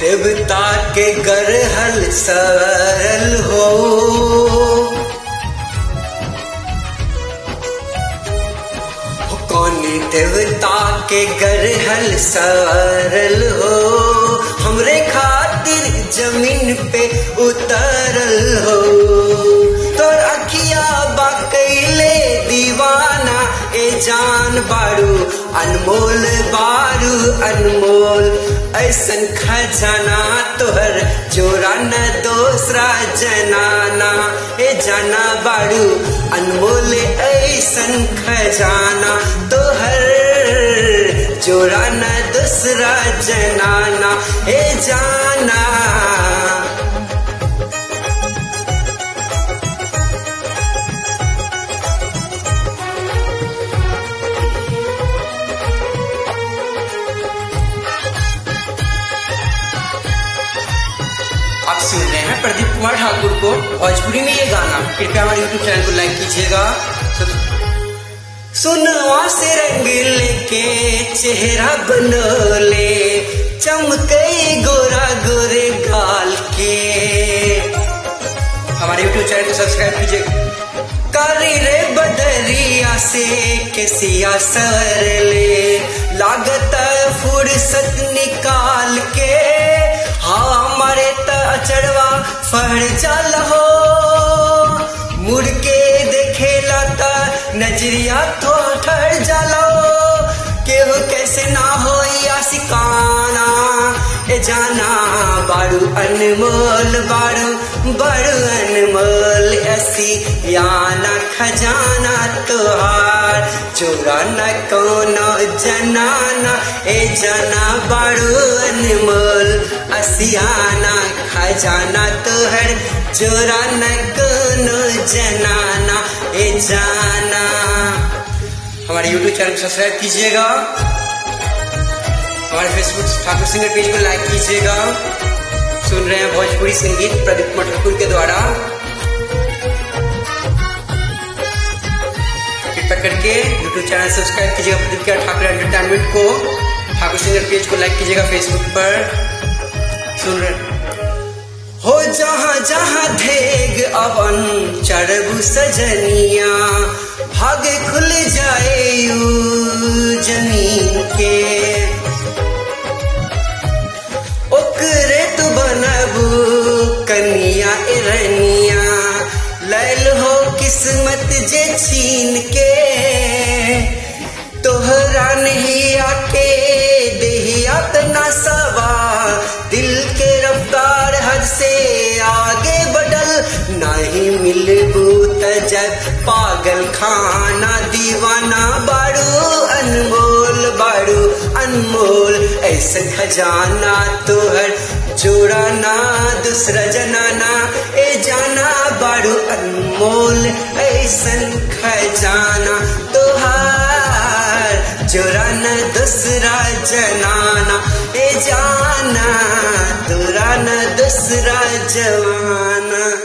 देवता के गरहल सरल हो, कौन देवता के गरहल सरल हो, हमरे खातिर जमीन पे उतरल हो। तोर अखिया बाकैले दीवाना ए जान बारू, अनमोल बारू अनमोल, ऐसन खजाना तोहर जोरा न दूसरा जनाना ए जाना बारू, अनमोल ऐसन खजाना तोहर जोरा न दूसरा जनाना ए जाना। आप सुन रहे हैं प्रदीप कुमार ठाकुर को भोजपुरी में ये गाना। कृपया हमारे YouTube चैनल को लाइक कीजिएगा। सुनवा से रंग लेके चेहरा बनोले, चमके गोरा गोरे गाल के, हमारे YouTube चैनल को सब्सक्राइब कीजिएगा। कारी रे बदरिया से केसिया सरले, लागत फुर्सत निकाल के, हाँ हमारे अचड़वा फड़ जाल हो, मुड़ के देखेला ता नजरिया तो ठहर जालो, केहू कैसे ना हो आशिकाना ए जाना बारू अनमोल बारू बड़ू अनमोल, ऐसी याना खजाना तोहार चोरा न कोनो जनाना ए जाना बारू अनमोल, असियाना खजाना तोहर चोरा न कोनो जनाना ए जाना। हमारे YouTube चैनल को सब्सक्राइब कीजिएगा, हमारे फेसबुक ठाकुर सिंगर पेज को लाइक कीजिएगा। सुन रहे हैं भोजपुरी संगीत प्रदीप कुमार ठाकुर के द्वारा। कृपया करके YouTube चैनल सब्सक्राइब कीजिएगा प्रदीप कुमार ठाकुर एंटरटेनमेंट को, ठाकुर सिंगर पेज को लाइक कीजिएगा फेसबुक पर। सुन रहे हो जहाँ जहाँ धेग अवन चढ़बू सजनिया, भागे खुल जाए जमीन के, ओकरे तो बनबू कनिया एरनिया, लैल हो किस्मत जे छीन के, तोहरा नहीं आके देहिया तना सवा, दिल के रफ्तार हद से आगे बढ़ल, नहीं मिलबू तजब पागल खाना दीवाना बारू अनमोल बारू अनमोल, ऐसा खजाना तोहर जोड़ा ना दूसरा जनाना ए जाना बारू अनमोल, ऐसन खजाना तोहार जोड़ा न दूसरा जनाना ए जाना, तोरा न दूसरा जवाना।